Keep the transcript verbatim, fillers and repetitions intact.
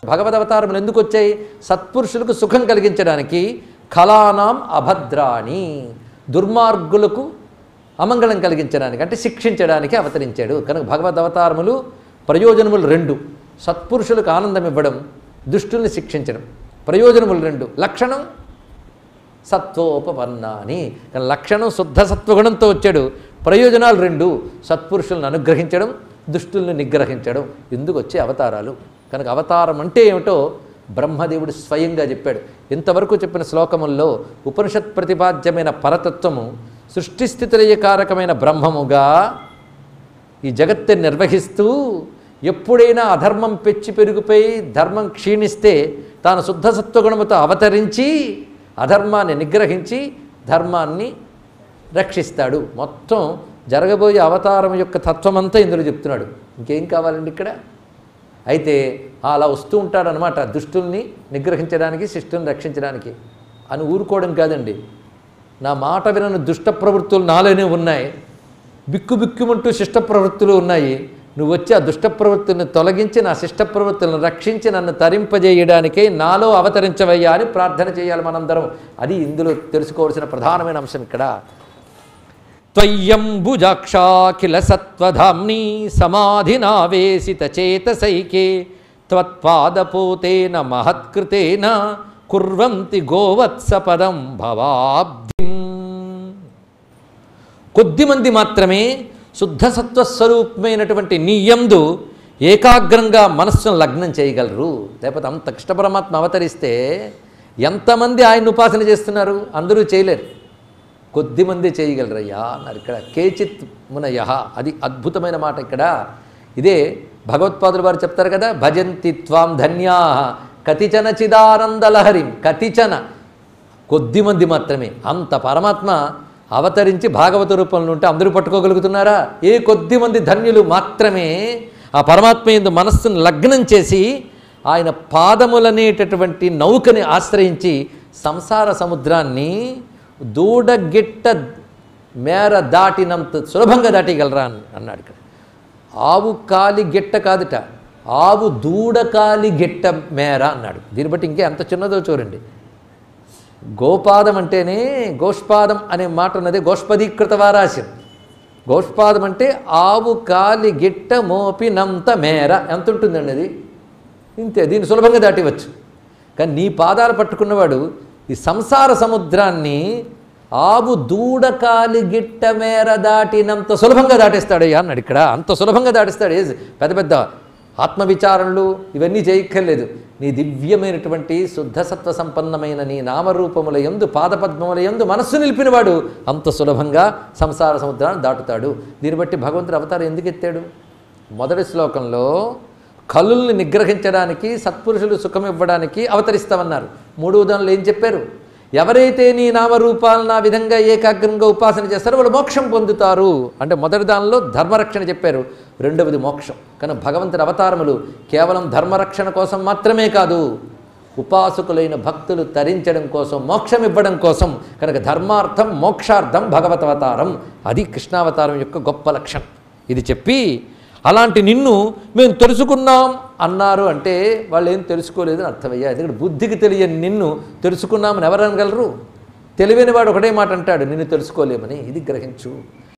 భగవదవతారములు ఎందుకు వచ్చాయి? సత్పురుషులకు సుఖం కలిగించడానికి. ఖలానాం అభద్రాణి, దుర్మార్గులకు అమంగళం కలిగించడానికి, అంటే శిక్షించడానికి అవతరించాడు. కనుక భగవదవతారములు ప్రయోజనములు రెండు: సత్పురుషులకు ఆనందం ఇవ్వడం, దుష్టుల్ని శిక్షించడం. ప్రయోజనములు రెండు, లక్షణం సత్వోపపన్నాని. కానీ లక్షణం శుద్ధ సత్వగుణంతో వచ్చాడు. ప్రయోజనాలు రెండు: సత్పురుషులను అనుగ్రహించడం, దుష్టుల్ని నిగ్రహించడం. ఎందుకు వచ్చే అవతారాలు? కనుక అవతారం అంటే ఏమిటో బ్రహ్మదేవుడు స్వయంగా చెప్పాడు. ఇంతవరకు చెప్పిన శ్లోకముల్లో ఉపనిషత్ ప్రతిపాద్యమైన పరతత్వము సృష్టిస్థితిలయకారకమైన బ్రహ్మముగా ఈ జగత్తుని నిర్వహిస్తూ, ఎప్పుడైనా అధర్మం పెచ్చి పెరిగిపోయి ధర్మం క్షీణిస్తే తాను శుద్ధ సత్వగుణముతో అవతరించి అధర్మాన్ని నిగ్రహించి ధర్మాన్ని రక్షిస్తాడు. మొత్తం జరగబోయే అవతారం యొక్క తత్వమంతా ఇందులో చెప్తున్నాడు. ఇంకేం కావాలండి ఇక్కడ? అయితే అలా వస్తూ ఉంటాడనమాట, దుష్టుల్ని నిగ్రహించడానికి, శిష్టుల్ని రక్షించడానికి. అని ఊరుకోవడం కాదండి. నా మాట వినని దుష్ట ప్రవృత్తులు నాలోనే ఉన్నాయి, బిక్కు బిక్కుమంటూ శిష్ట ప్రవృత్తులు ఉన్నాయి. నువ్వు వచ్చి ఆ దుష్ట ప్రవృత్తులను తొలగించి నా శిష్ట ప్రవృత్తులను రక్షించి నన్ను తరింపజేయడానికే నాలో అవతరించవయ్యా అని ప్రార్థన చేయాలి మనందరం. అది ఇందులో తెలుసుకోవాల్సిన ప్రధానమైన అంశం ఇక్కడ. త్వయ్యంబుజాక్షాఖిల సత్వధామ్ని సమాధినావేశిత చేతసైకే త్వత్పాదపోతేన మహత్కృతేన కుర్వంతి గోవత్సపదం భవాబ్ధిం. కొద్దిమంది మాత్రమే శుద్ధసత్వస్వరూపమైనటువంటి నీ యందు ఏకాగ్రంగా మనస్సును లగ్నం చేయగలరు. లేకపోతే అంత కృష్ణ పరమాత్మ అవతరిస్తే ఎంతమంది ఆయన ఉపాసన చేస్తున్నారు? అందరూ చేయలేరు, కొద్దిమంది చేయగలరయ్యా అన్నారు ఇక్కడ. కేచిత్ మునయః, అది అద్భుతమైన మాట ఇక్కడ. ఇదే భగవత్పాదులు వారు చెప్తారు కదా, భజంతి త్వాం ధన్యా కతిచన చిదానందలహరిం. కతిచన, కొద్దిమంది మాత్రమే. అంత పరమాత్మ అవతరించి భాగవత రూపంలో ఉంటే అందరూ పట్టుకోగలుగుతున్నారా? ఏ కొద్దిమంది ధన్యులు మాత్రమే ఆ పరమాత్మ యందు మనస్సును లగ్నం చేసి ఆయన పాదములనేటటువంటి నౌకని ఆశ్రయించి సంసార సముద్రాన్ని దూడగిట్ట మేర దాటినంత సులభంగా దాటిగలరా అని అన్నాడు ఇక్కడ. ఆవు కాలి గిట్ట కాదుట, ఆవు దూడకాలి గిట్ట మేర అన్నాడు. దీన్ని బట్టి ఇంకే ఎంత చిన్నదో చూడండి. గోపాదం అంటేనే, గోష్పాదం అనే మాట ఉన్నది, గోష్పదీకృత వారాశ్యం. గోష్పాదం అంటే ఆవు కాలి గిట్ట మోపినంత మేర. ఎంత ఉంటుందండి అది? ఇంతే. దీన్ని సులభంగా దాటివచ్చు. కానీ నీ పాదాలు పట్టుకున్నవాడు ఈ సంసార సముద్రాన్ని ఆవు దూడకాలి గిట్ట మేర దాటినంత సులభంగా దాటేస్తాడయ్యా అన్నాడు ఇక్కడ. అంత సులభంగా దాటిస్తాడు. ఏ పెద్ద పెద్ద ఆత్మవిచారణలు ఇవన్నీ చేయక్కర్లేదు. నీ దివ్యమైనటువంటి శుద్ధసత్వ సంపన్నమైన నీ నామరూపముల యందు, పాదపద్మముల యందు మనస్సు నిలిపినవాడు అంత సులభంగా సంసార సముద్రాన్ని దాటుతాడు. దీన్ని బట్టి భగవంతుడు అవతారం ఎందుకు ఎత్తాడు? మొదటి శ్లోకంలో కలుల్ని నిగ్రహించడానికి, సత్పురుషులు సుఖం ఇవ్వడానికి అవతరిస్తామన్నారు. మూడో దానిలో ఏం చెప్పారు? ఎవరైతే నీ నామరూపాలను ఆ విధంగా ఏకాగ్రంగా ఉపాసన చేస్తారో వాళ్ళు మోక్షం పొందుతారు అంటే మొదటి దానిలో ధర్మరక్షణ చెప్పారు, రెండవది మోక్షం. కానీ భగవంతుడి అవతారములు కేవలం ధర్మరక్షణ కోసం మాత్రమే కాదు, ఉపాసకులైన భక్తులు తరించడం కోసం, మోక్షం ఇవ్వడం కోసం. కనుక ధర్మార్థం మోక్షార్థం భగవతవతారం, అది కృష్ణావతారం యొక్క గొప్ప లక్షణం. ఇది చెప్పి అలాంటి నిన్ను మేము తెలుసుకున్నాం అన్నారు అంటే వాళ్ళు ఏం తెలుసుకోలేదని అర్థమయ్యా. ఎందుకంటే బుద్ధికి తెలియని నిన్ను తెలుసుకున్నామని ఎవరు అనగలరు? తెలివైన వాడు ఒకటే మాట అంటాడు, నిన్ను తెలుసుకోలేమని. ఇది గ్రహించు.